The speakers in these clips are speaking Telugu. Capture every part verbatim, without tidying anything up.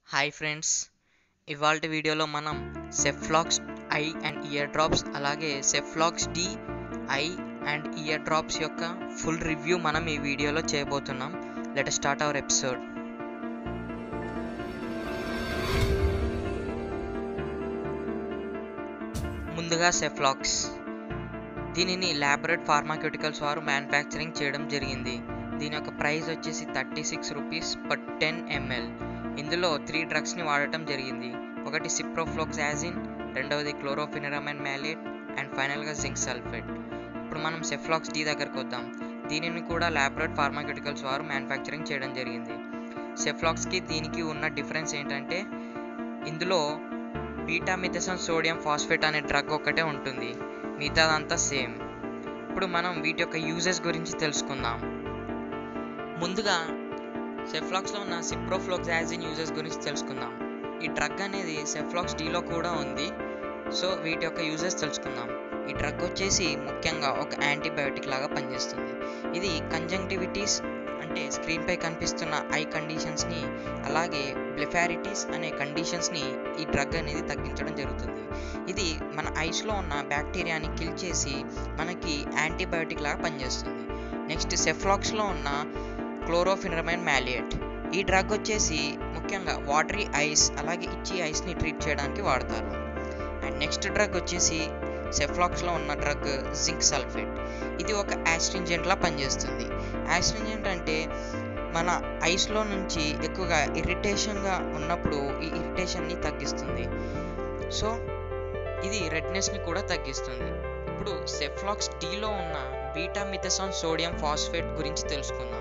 హాయ్ ఫ్రెండ్స్, ఇవాల్టి వీడియోలో మనం Ciplox eye and ear drops అలాగే Ciplox D eye and ear drops యొక్క ఫుల్ రివ్యూ మనం ఈ వీడియోలో చేయబోతున్నాం. Let us start our episode. ముందుగా సెఫ్లాక్స్, దీనిని ల్యాబొరేట్ ఫార్మాక్యూటికల్స్ వారు మ్యానుఫ్యాక్చరింగ్ చేయడం జరిగింది. దీని యొక్క ప్రైస్ వచ్చేసి thirty six rupees per ten ml. ఇందులో త్రీ డ్రగ్స్ని వాడటం జరిగింది. ఒకటి సిప్రోఫ్లోక్సాసిన్, రెండవది క్లోరోఫెనిరమైన్ మ్యాలేట్ అండ్ ఫైనల్గా జింక్ సల్ఫేట్. ఇప్పుడు మనం సెఫ్లాక్స్ డి దగ్గరకు వద్దాం. దీనిని కూడా ల్యాబొరేట్ ఫార్మాక్యూటికల్స్ వారు మ్యానుఫ్యాక్చరింగ్ చేయడం జరిగింది. సెఫ్లాక్స్కి దీనికి ఉన్న డిఫరెన్స్ ఏంటంటే ఇందులో బీటా మిథైసన్ సోడియం ఫాస్ఫేట్ అనే డ్రగ్ ఒకటే ఉంటుంది, మిగతాదంతా సేమ్. ఇప్పుడు మనం వీటి యొక్క యూజెస్ గురించి తెలుసుకుందాం. ముందుగా సెఫ్లాక్స్లో ఉన్న సిప్రోఫ్లోక్సాసిన్ యూజెస్ గురించి తెలుసుకుందాం. ఈ డ్రగ్ అనేది సెఫ్లాక్స్ డిలో కూడా ఉంది. సో వీటి యొక్క యూజెస్ తెలుసుకుందాం. ఈ డ్రగ్ వచ్చేసి ముఖ్యంగా ఒక యాంటీబయోటిక్ లాగా పనిచేస్తుంది. ఇది కంజంక్టివిటీస్ అంటే స్క్రీన్పై కనిపిస్తున్న ఐ కండిషన్స్ని అలాగే బ్లెఫారిటీస్ అనే కండిషన్స్ని ఈ డ్రగ్ అనేది తగ్గించడం జరుగుతుంది. ఇది మన ఐస్లో ఉన్న బ్యాక్టీరియాని కిల్ చేసి మనకి యాంటీబయోటిక్ లాగా పనిచేస్తుంది. నెక్స్ట్ సెఫ్లాక్స్లో ఉన్న క్లోరోఫెనిరమైన్ మ్యాలియేట్. ఈ డ్రగ్ వచ్చేసి ముఖ్యంగా వాటరీ ఐస్ అలాగే ఇచ్చి ఐస్ని ట్రీట్ చేయడానికి వాడతారు. అండ్ నెక్స్ట్ డ్రగ్ వచ్చేసి సెఫ్లాక్స్లో ఉన్న డ్రగ్ జింక్ సల్ఫేట్. ఇది ఒక యాస్ట్రింజెంట్లా పనిచేస్తుంది. యాస్ట్రింజెంట్ అంటే మన ఐస్లో నుంచి ఎక్కువగా ఇరిటేషన్గా ఉన్నప్పుడు ఈ ఇరిటేషన్ని తగ్గిస్తుంది. సో ఇది రెడ్నెస్ని కూడా తగ్గిస్తుంది. ఇప్పుడు సెఫ్లాక్స్ డిలో ఉన్న బీటా మిథైసన్ సోడియం ఫాస్ఫేట్ గురించి తెలుసుకుందాం.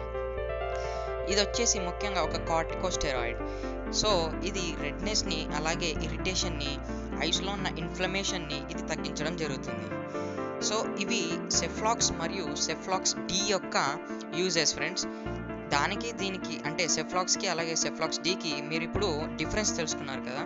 ఇది వచ్చేసి ముఖ్యంగా ఒక కార్టికోస్టెరాయిడ్. సో ఇది రెడ్నెస్ని అలాగే ఇరిటేషన్ని, ఐస్లో ఉన్న ఇన్ఫ్లమేషన్ని ఇది తగ్గించడం జరుగుతుంది. సో ఇవి సెఫ్లాక్స్ మరియు సెఫ్లాక్స్ డి యొక్క యూజెస్ ఫ్రెండ్స్. దానికి దీనికి అంటే సెఫ్లాక్స్కి అలాగే సెఫ్లాక్స్ డికి మీరు ఇప్పుడు డిఫరెన్స్ తెలుసుకున్నారు కదా.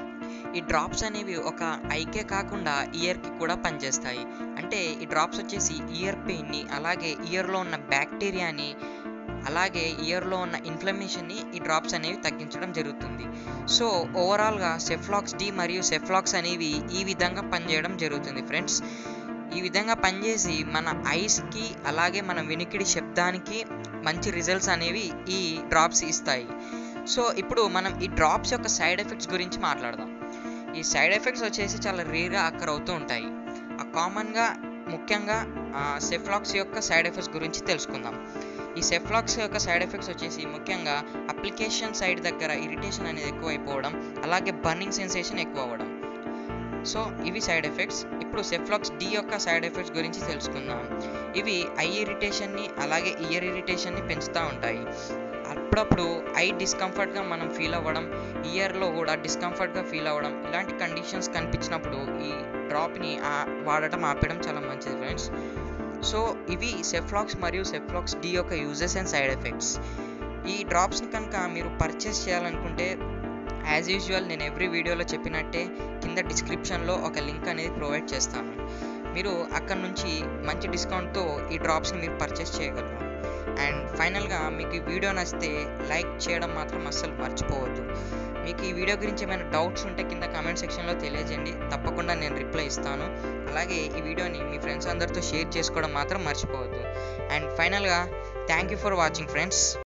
ఈ డ్రాప్స్ అనేవి ఒక ఐకే కాకుండా ఇయర్కి కూడా పనిచేస్తాయి. అంటే ఈ డ్రాప్స్ వచ్చేసి ఇయర్ పెయిన్ని అలాగే ఇయర్లో ఉన్న బ్యాక్టీరియాని అలాగే ఇయర్లో ఉన్న ఇన్ఫ్లమేషన్ని ఈ డ్రాప్స్ అనేవి తగ్గించడం జరుగుతుంది. సో ఓవరాల్గా సెఫ్లాక్స్ డి మరియు సెఫ్లాక్స్ అనేవి ఈ విధంగా పనిచేయడం జరుగుతుంది ఫ్రెండ్స్. ఈ విధంగా పనిచేసి మన ఐస్కి అలాగే మన వినికిడి శబ్దానికి మంచి రిజల్ట్స్ అనేవి ఈ డ్రాప్స్ ఇస్తాయి. సో ఇప్పుడు మనం ఈ డ్రాప్స్ యొక్క సైడ్ ఎఫెక్ట్స్ గురించి మాట్లాడదాం. ఈ సైడ్ ఎఫెక్ట్స్ వచ్చేసి చాలా రేర్గా అక్కర్ అవుతూ ఉంటాయి. ఆ కామన్గా ముఖ్యంగా సెఫ్లాక్స్ యొక్క సైడ్ ఎఫెక్ట్స్ గురించి తెలుసుకుందాం. ఈ సెఫ్లాక్స్ యొక్క సైడ్ ఎఫెక్ట్స్ వచ్చేసి ముఖ్యంగా అప్లికేషన్ సైడ్ దగ్గర ఇరిటేషన్ అనేది ఎక్కువ అయిపోవడం అలాగే బర్నింగ్ సెన్సేషన్ ఎక్కువ అవ్వడం. సో ఇవి సైడ్ ఎఫెక్ట్స్. ఇప్పుడు సెఫ్లాక్స్ డి యొక్క సైడ్ ఎఫెక్ట్స్ గురించి తెలుసుకుందాం. ఇవి ఐ ఇరిటేషన్ని అలాగే ఇయర్ ఇరిటేషన్ని పెంచుతూ ఉంటాయి. అప్పుడప్పుడు ఐ డిస్కంఫర్ట్గా మనం ఫీల్ అవ్వడం, ఇయర్లో కూడా డిస్కంఫర్ట్గా ఫీల్ అవ్వడం, ఇలాంటి కండిషన్స్ కనిపించినప్పుడు ఈ డ్రాప్ని వాడటం ఆపేయడం చాలా మంచిది ఫ్రెండ్స్. సో ఇవి సెఫ్లాక్స్ మరియు సెఫ్లాక్స్ డి యొక్క యూజెస్ అండ్ సైడ్ ఎఫెక్ట్స్. ఈ డ్రాప్స్ని కనుక మీరు పర్చేస్ చేయాలనుకుంటే యాజ్ యూజువల్ నేను ఎవ్రీ వీడియోలో చెప్పినట్టే కింద డిస్క్రిప్షన్లో ఒక లింక్ అనేది ప్రొవైడ్ చేస్తాను. మీరు అక్కడ నుంచి మంచి డిస్కౌంట్తో ఈ డ్రాప్స్ని మీరు పర్చేస్ చేయగలరు. అండ్ ఫైనల్గా మీకు ఈ వీడియో నచ్చితే లైక్ చేయడం మాత్రం అస్సలు మర్చిపోవద్దు. మీకు ఈ వీడియో గురించి ఏమైనా డౌట్స్ ఉంటే కింద కామెంట్ సెక్షన్లో తెలియజేయండి, తప్పకుండా నేను రిప్లై ఇస్తాను. అలాగే ఈ వీడియోని మీ ఫ్రెండ్స్ అందరితో షేర్ చేసుకోవడం మాత్రం మర్చిపోవద్దు. అండ్ ఫైనల్గా thank you for watching friends.